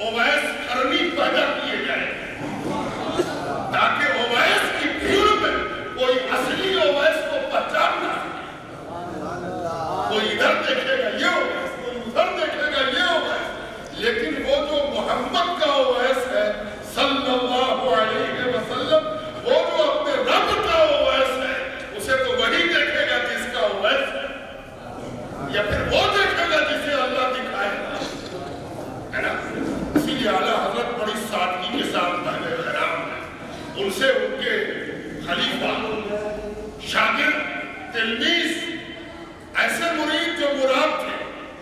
اویس قرنی پیدا کیے جائیں تاکہ اویس کی بھیڑ میں کوئی اصلی اویس کو پہچان نہ سکے۔ کوئی ادھر دیکھے گا یہ اویس، کوئی ادھر دیکھے گا یہ اویس، لیکن وہ جو محمد کا اویس ہے صلی اللہ علیہ وسلم، وہ جو اپنے رب کا اویس ہے، اسے تو وہی دیکھے گا جس کا اویس ہے، یا پھر وہ دیکھے گا جسے اللہ دکھائے گا، ہے نا؟ اسی لیے اعلیٰ حضرت بڑی سادگی کے ساتھ پہلے خیرام ہے، ان سے ان کے خلیفہ، شاگرد، تلمیذ، ایسے مرید جو مراد تھے،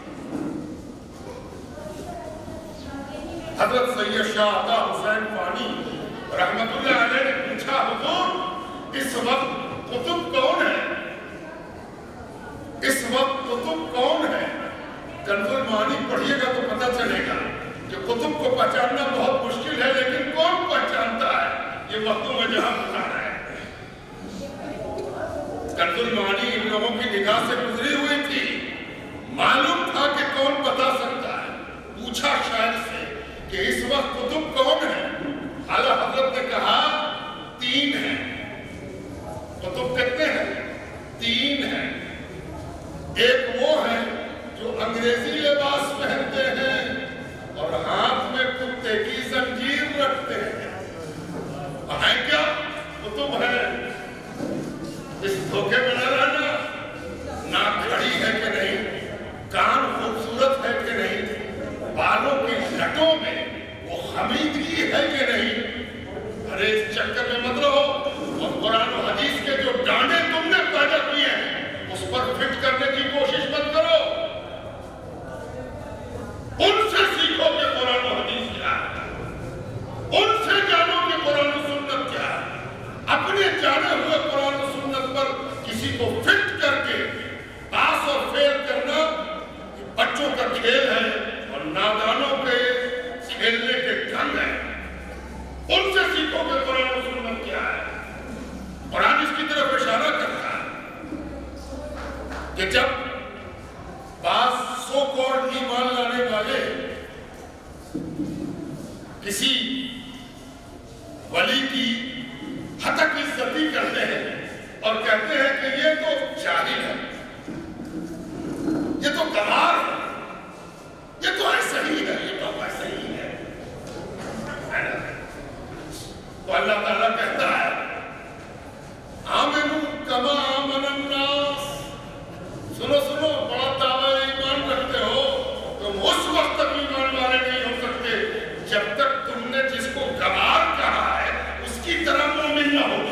حضرت سید شاہ عطا حسین فانی رحمت اللہ علیہ نے پوچھا، حضور اس وقت قطب کون ہے؟ اس وقت قطب کون ہے؟ کنز المعانی پڑھیے گا تو پتہ چلے گا کہ قطب کو پہچاننا بہت مشکل ہے، لیکن کون پہچانتا ہے؟ یہ وقتوں میں جہاں بتا رہا ہے۔ کنز المعانی ان لوگوں کی نگاہ سے گزری ہوئی تھی، معلوم تھا کہ کون بتا سکتا ہے۔ پوچھا شاعر سے کہ اس وقت قطب کون ہے؟ اعلیٰ حضرت نے کہا 3 ہیں۔ قطب کتنے ہیں؟ 3 ہیں۔ ایک وہ ہے جو انگریزی لباس پہنتے ہیں اور ہاتھ میں کتے کی زنجیر رکھتے ہیں۔ ہیں کیا؟ قطب ہے۔ اس دھوکے میں نہ رہنا، ناک کھڑی ہے کہ نہیں، کان خوبصورت ہے کہ نہیں، بالوں کی لٹوں میں وہ خمیدگی ہے کہ نہیں، ارے اس چکر میں مت رہو، اور قرآن و حدیث کے جو ڈانڈے تم نے پیدا کیے ہیں اس پر فٹ کرنے کی کوشش مت کرو۔ ان سے سیکھو کہ قرآن و حدیث کیا ہے، ان سے جانو کہ قرآن و سنت کیا ہے۔ اپنے جانے ہوئے قرآن و سنت پر کسی کو فٹ کر کے پاس اور فیل کرنا بچوں کا کھیل ہے اور نادانوں کے کھیلنے کے ڈھنگ ہے۔ ان سے سیکھو کہ قرآن و سنت کیا ہے۔ قرآن اس کی طرف اشارہ کرتا ہے کہ جب بعض سو کالڈ ایمان لانے والے کسی ولی کی ہتک عزتی کرتے ہیں اور کہتے ہیں کہ یہ تو جاہل ہے، یہ تو گوار ہے، یہ تو ایسا ہی ہے، یہ تو ایسا ہی ہے، تو اللہ تعالیٰ کہتا ہے آمنوا کما آمن الناس۔ سنو سنو، بڑا دعویٰ ایمان رکھتے ہو، تم اس وقت تک ایمان والے نہیں ہو سکتے جب تک تم نے جس کو گوار کہا ہے اس کی طرح مومن نہ ہو۔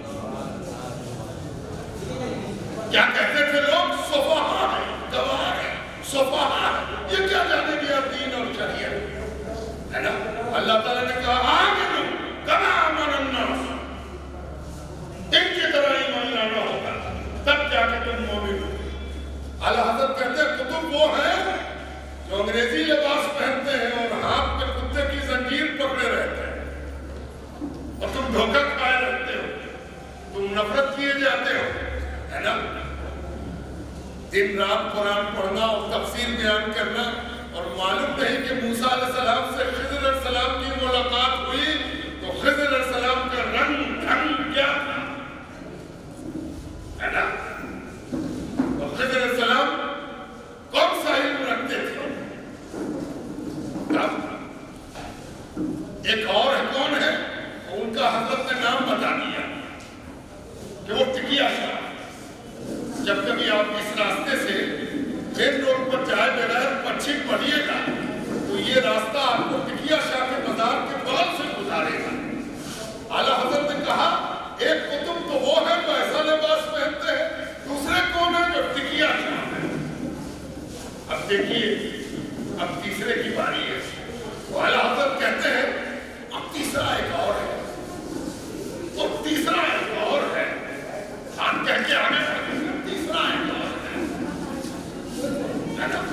کیا کہتے تھے لوگ؟ صفحہ ہے، گوار ہے، صفحہ ہے، یہ کیا جانے گیا دین اور شریعت، ہے نا؟ اللہ تعالیٰ نے کہا آمنوا کما آمن الناس، ان کی طرح ایمان لانا ہوگا تب جا کے تم مومن ہو۔ اعلیٰ حضرت کہتے ہیں قطب وہ ہیں جو انگریزی لباس پہنتے ہیں اور ہاتھ میں کتے کی زنجیر پکڑے رہتے ہیں، اور تم دھوکہ کھائے رہتے ہو، تم نفرت کیے جاتے ہو، ہے نا؟ دن رات قرآن پڑھنا اور تفسیر بیان کرنا، اور معلوم نہیں کہ موسیٰ علیہ السلام سے خضر علیہ السلام کی ملاقات ہوئی تو خضر علیہ السلام کا رنگ ڈھنگ کیا تھا، ہے نا؟ اور خضر علیہ السلام کون سا علم رکھتے تھے؟ ایک اور ہے، کون ہے؟ ان کا حضرت نے نام بتا دیا کہ وہ ٹکیا شاہ۔ جب کبھی آپ اس راستے سے مین روڈ پر جائے بغیر پچھم پڑھیے گا تو یہ راستہ آپ کو ٹکیا شاہ کے بازار کے بغل سے گزارے گا۔ اعلیٰ حضرت نے کہا ایک قطب تو وہ ہے جو ایسا لباس پہنتے ہیں، دوسرے کون ہے جو ٹکیا شاہ ہے۔ اب دیکھیے، اب تیسرے کی باری ہے۔ تو اعلیٰ حضرت کہتے ہیں اب تیسرا ایک اور ہے، اور تیسرا ایک اور ہے، ہاتھ کہہ کے آگے بڑھتے ہیں، تیسرا ایک اور ہے نا؟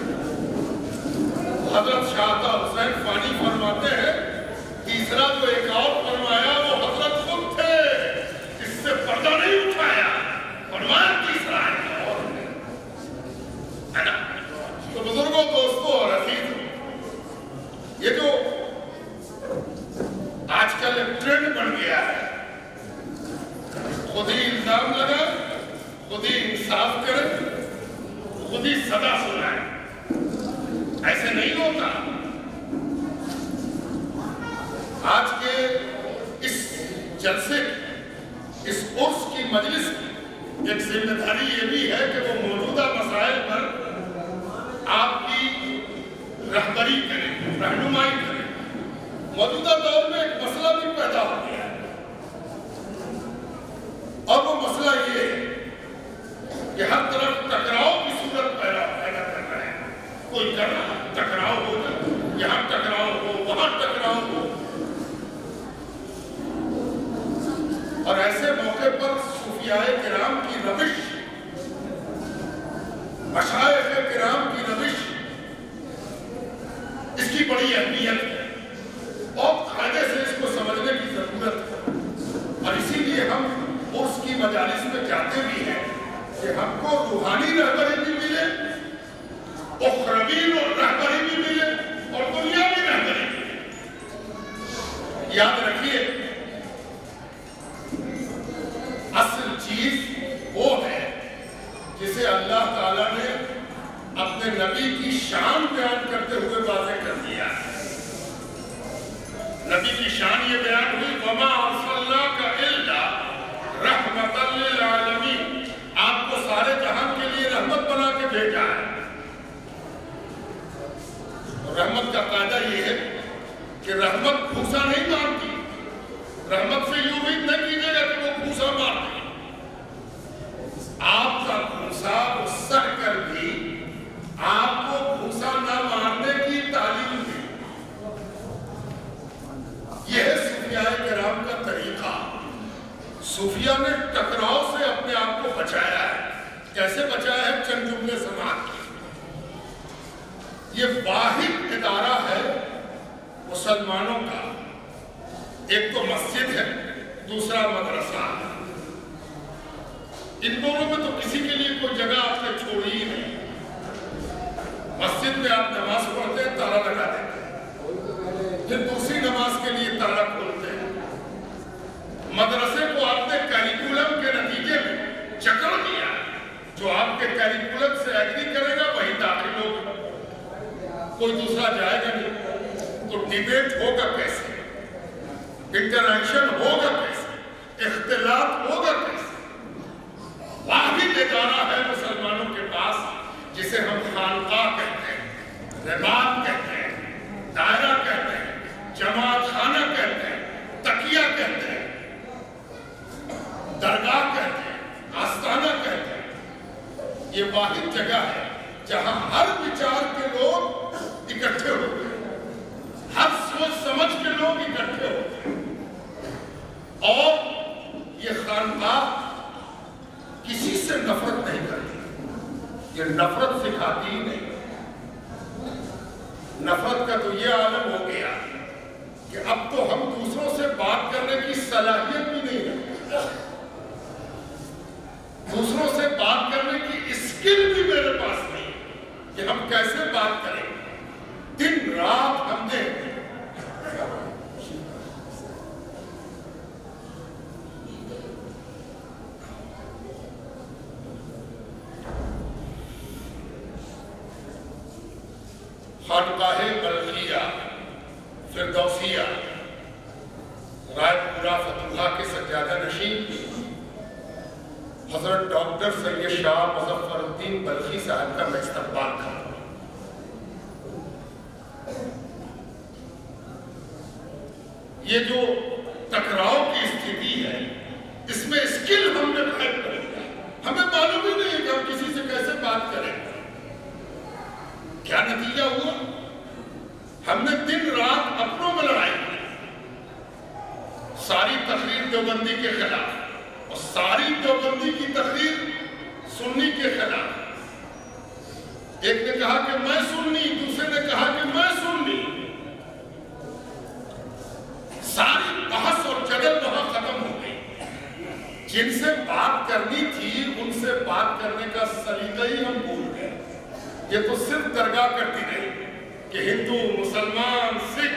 حضرت شاہ عطا حسین فانی فرماتے ہیں تیسرا جو ایک اور فرمایا وہ حضرت خود تھے، اس سے پردہ نہیں اٹھایا، فرمایا تیسرا ایک اور ہے نا؟ تو بزرگوں، دوستوں اور عزیزوں، یہ جو सदा सुनाए। ऐसे नहीं होता। आज के इस जलसे, इस उर्स की मजलिस की एक जिम्मेदारी ये भी है कि वो मौजूदा मसाइल पर आपकी रहबरी करें, रहनुमाई करें। मौजूदा दौर में एक मसला भी पैदा हो गया है और वो मसला ये है कि हर तरफ टकराव की सूरत पैदा कर रहे हैं। कोई कर रहा है टकराव होगा, यहाँ टकराव हो, वहाँ टकराव हो। और ऐसे मौके पर सूफियाए किराम की रविश, मशाइख किराम की रविश, इसकी बड़ी अहमियत है और कायदे से इसको समझने की जरूरत है। और इसीलिए हम उसकी मजालिस में चाहते भी हैं कि हमको रूहानी रहबरी भी मिले, उखरवी रहबरी भी मिले और दुनियावी रहबरी भी मिले। याद रखिए, असल चीज वो है जिसे अल्लाह ताला ने अपने नबी की शान बयान करते हुए वाज़ेह कर दिया। नबी की शान ये बयान हुई, वमा अर्सलनाका इल्ला रहमतल लिल आलमीन, आपको सारे जहान के लिए रहमत बना के भेजा है। रहमत का कायदा ये है कि रहमत भूसा नहीं मारती। रहमत से यूं उम्मीद नहीं कीजिएगा कि वो भूसा मार दे। आपका भूसा वो सह कर भी आपको भूसा न मारने की तालीम दी। यह है सूफियाए किराम का तरीका। सूफिया ने टकराव से अपने आप को बचाया है। कैसे बचाया है? चंद जुमले समाज के। ये वाहिद इदारा है मुसलमानों का, एक तो मस्जिद है, दूसरा मदरसा है। इन दोनों में तो किसी के लिए कोई जगह आपने छोड़ी ही नहीं। मस्जिद में आप नमाज पढ़ते हैं, ताला लगा देते हैं, फिर दूसरी नमाज के लिए ताला खोलते हैं। मदरसे को आपने कैरिकुलम के नतीजे में जकड़ दिया। जो आपके कैरिकुलम से एग्री करेगा वही दाखिल होगा, कोई दूसरा जाएगा नहीं। तो डिबेट होगा कैसे, इंटरैक्शन होगा कैसे, इख्तिलाफ होगा कैसे? वाहिद इदारा है मुसलमानों के पास जिसे हम खानका कहते हैं, रिबात कहते हैं, दायरा कहते हैं, जमात खाना कहते हैं, तकिया कहते हैं, दरगाह कहते हैं, आस्ताना कहते हैं। ये वाहिद जगह है जहां हर विचार के लोग इकट्ठे होते हैं, हर सोच समझ के लोग इकट्ठे होते हैं। और ये खानकाह किसी से नफरत नहीं करती, ये नफरत सिखाती ही नहीं। नफरत का तो ये आलम हो गया कि अब तो हम दूसरों से बात करने की सलाहियत भी नहीं रखते, दूसरों से बात करने की स्किल भी मेरे पास नहीं कि हम कैसे बात करें। दिन रात हमने खानकाहे बल्खिया, फिरदौसिया, रायपुरा फतुहा के सज्जादा नशीन हजरत डॉक्टर सैयद शाह मुज़फ़्फ़रुद्दीन बल्खी साहब का मैं इस्तक़बाल करता हूँ। ये जो टकराव की स्थिति है, इसमें स्किल हमने डेवलप कर लिया। हमें मालूम ही नहीं है कि हम किसी से कैसे बात करें। क्या नतीजा हुआ? हमने दिन रात अपनों में लड़ाई की। सारी तकरीर देवबंदी के खिलाफ और सारी देवबंदी की तकरीर सुन्नी के खिलाफ। एक ने कहा कि मैं सुन्नी, दूसरे ने कहा कि मैं सुन्नी। सारी बहस और जगत वहां खत्म हो गई। जिनसे बात करनी थी उनसे बात करने का सलीका ही हम भूल गए। ये तो सिर्फ दरगाह करती रही कि हिंदू, मुसलमान, सिख,